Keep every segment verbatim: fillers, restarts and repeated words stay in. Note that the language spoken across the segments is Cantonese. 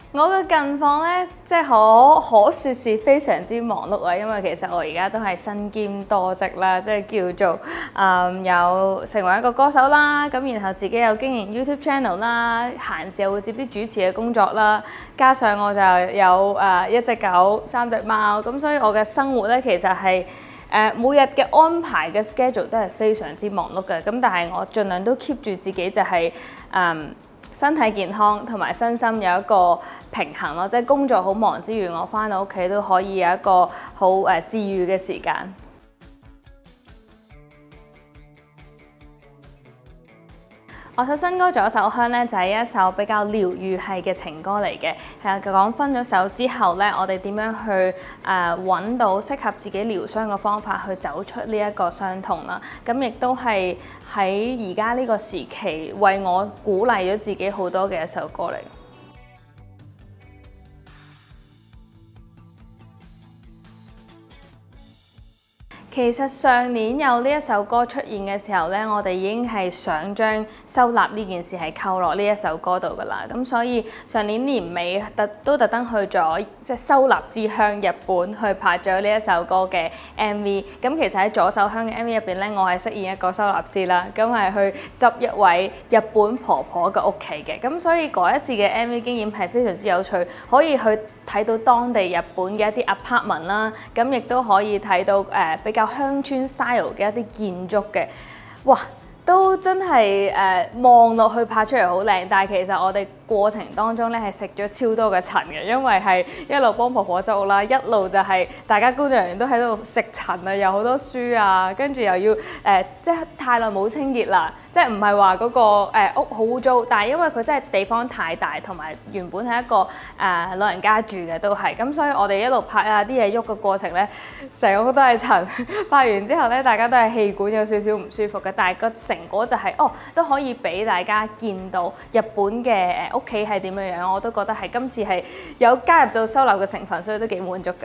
我嘅近況咧，即係可可説是非常之忙碌啊，因為其實我而家都係身兼多職啦，即係叫做誒、嗯、有成為一個歌手啦，咁然後自己有經營 YouTube channel 啦，閒時又會接啲主持嘅工作啦，加上我就有誒、呃、一隻狗、三隻貓，咁所以我嘅生活咧其實係誒、呃、每日嘅安排嘅 schedule 都係非常之忙碌嘅，咁但係我盡量都 keep 住自己就係、是、誒。嗯身體健康同埋身心有一個平衡咯，即係工作好忙之餘，我返到屋企都可以有一個好誒治癒嘅時間。我首新歌《左手香》咧就係一首比較療愈系嘅情歌嚟嘅，係啊講分咗手之後咧，我哋點樣去誒揾到適合自己療傷嘅方法去走出呢一個傷痛啦。咁亦都係喺而家呢個時期為我鼓勵咗自己好多嘅一首歌嚟。其實上年有呢一首歌出現嘅時候咧，我哋已經係想將收納呢件事係扣落呢一首歌度噶啦。咁所以上年年尾特都特登去咗即係收納之鄉日本去拍咗呢一首歌嘅 M V。咁其實喺左手香嘅 M V 入邊咧，我係飾演一個收納師啦，咁係去執一位日本婆婆嘅屋企嘅。咁所以嗰一次嘅 M V 經驗係非常之有趣，可以去睇到當地日本嘅一啲 apartment 啦，咁亦都可以睇到誒、呃、比較鄉村 style 嘅一啲建築嘅，哇！都真係誒望落去拍出嚟好靚，但係其實我哋過程當中咧係食咗超多嘅塵嘅，因為係一路幫婆婆執屋啦，一路就係大家工作人員都喺度食塵啊，有好多書啊，跟住又要誒、呃、即係太耐冇清潔啦，即係唔係話嗰個、呃、屋好污糟，但係因為佢真係地方太大，同埋原本係一個誒、呃、老人家住嘅都係，咁所以我哋一路拍啊啲嘢喐嘅過程咧，成個屋都係塵。拍完之後咧，大家都係氣管有少少唔舒服嘅，但係個成果就係、是、哦都可以俾大家見到日本嘅誒屋企係點樣樣，我都覺得係今次係有加入到收納嘅成分，所以都幾滿足㗎。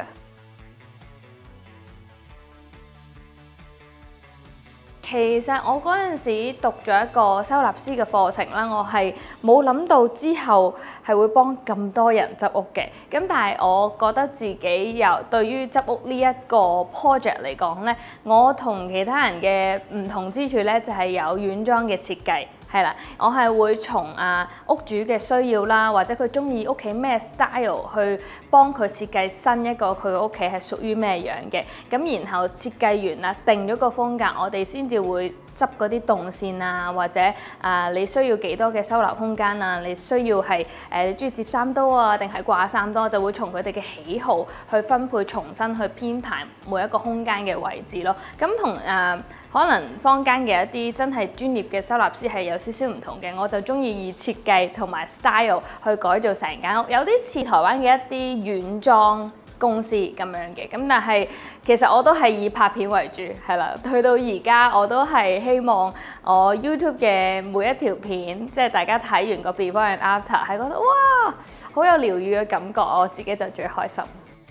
其實我嗰陣時讀咗一個收納師嘅課程啦，我係冇諗到之後係會幫咁多人執屋嘅。咁但係我覺得自己又對於執屋呢一個 project 嚟講咧，我同其他人嘅唔同之處咧，就係有軟裝嘅設計。係啦，我係會從啊屋主嘅需要啦，或者佢中意屋企咩 style 去幫佢設計新一個佢嘅屋企係屬於咩樣嘅。咁然後設計完啦，定咗個風格，我哋先至會執嗰啲動線啊，或者啊你需要幾多嘅收納空間啊，你需要係誒你中意摺衫多啊，定係掛衫多，就會從佢哋嘅喜好去分配，重新去編排每一個空間嘅位置咯。咁同誒可能坊間嘅一啲真係專業嘅收納師係有少少唔同嘅，我就中意以設計同埋 style 去改造成間屋，有啲似台灣嘅一啲軟裝公司咁樣嘅。咁但係其實我都係以拍片為主，係啦。去到而家我都係希望我 YouTube 嘅每一條片，即係大家睇完個 before and after 係覺得哇好有療愈嘅感覺，我自己就最開心。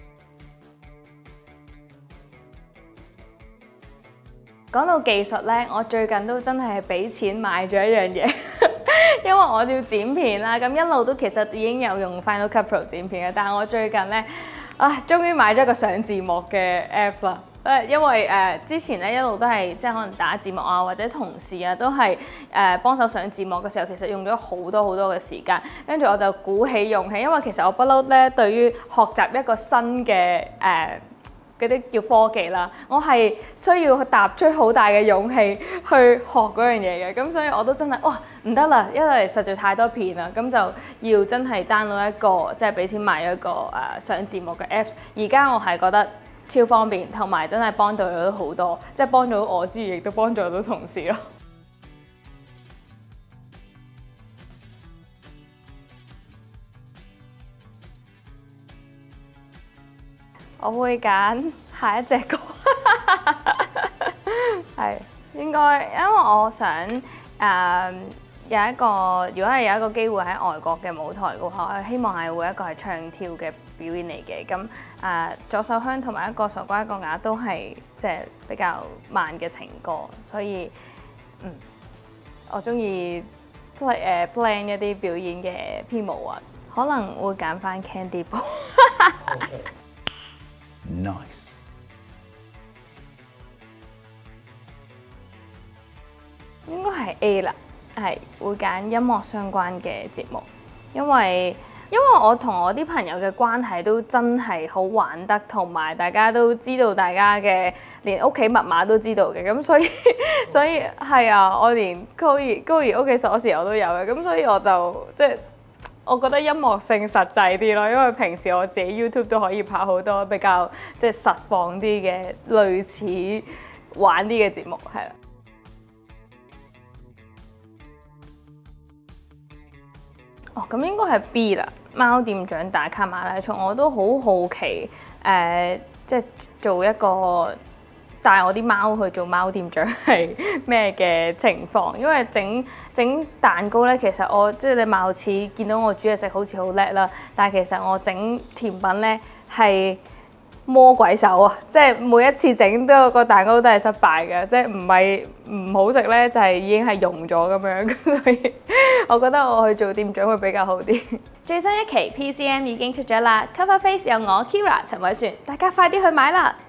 講到技術咧，我最近都真係俾錢買咗一樣嘢，因為我要剪片啦。咁一路都其實已經有用 Final Cut Pro 剪片嘅，但係我最近咧啊，終於買咗個上字幕嘅 Apps 啦。誒，因為誒、呃、之前咧一路都係即係可能打字幕啊，或者同事啊都係誒、呃、幫手上字幕嘅時候，其實用咗好多好多嘅時間。跟住我就鼓起勇氣，因為其實我不嬲咧對於學習一個新嘅誒，呃嗰啲叫科技啦，我係需要踏出好大嘅勇氣去學嗰樣嘢嘅，咁所以我都真係哇唔得啦，因為實在太多片啦，咁就要真係 download 一個即係俾錢買一個誒、呃、上字幕嘅 Apps。而家我係覺得超方便，同埋真係幫到咗好多，即係幫到我之餘，亦都幫助到同事咯。我會揀下一隻歌，係應該，因為我想誒、呃、有一個，如果係有一個機會喺外國嘅舞台嘅話，我希望係會一個係唱跳嘅表演嚟嘅。咁誒、呃、左手香同埋一個傻瓜一個啞都係即係比較慢嘅情歌，所以嗯我中意 play 誒 plan 一啲表演嘅編舞啊。 可能會揀翻 Candy Ball。 Nice。 應該係 A 啦，係會揀音樂相關嘅節目，因為因為我同我啲朋友嘅關係都真係好玩得，同埋大家都知道大家嘅連屋企密碼都知道嘅，咁所以所以係啊，我連高兒高兒屋企鎖匙我都有嘅，咁所以我就即係我覺得音樂性實際啲咯，因為平時我自己 YouTube 都可以拍好多比較即係實況啲嘅類似玩啲嘅節目，係啦。哦，咁應該係 B 啦，貓店長打卡馬拉松，我都好好奇，誒、呃，即係做一個帶我啲貓去做貓店長係咩嘅情況？因為整整蛋糕咧，其實我即係你貌似見到我煮嘢食好似好叻啦，但係其實我整甜品咧係魔鬼手啊！即係每一次整都個蛋糕都係失敗嘅，即係唔係唔好食咧，就係已經係溶咗咁樣，所以我覺得我去做店長會比較好啲。最新一期 P C M 已經出咗啦 ，Cover Face 有我 Kira 陳偉璇，大家快啲去買啦！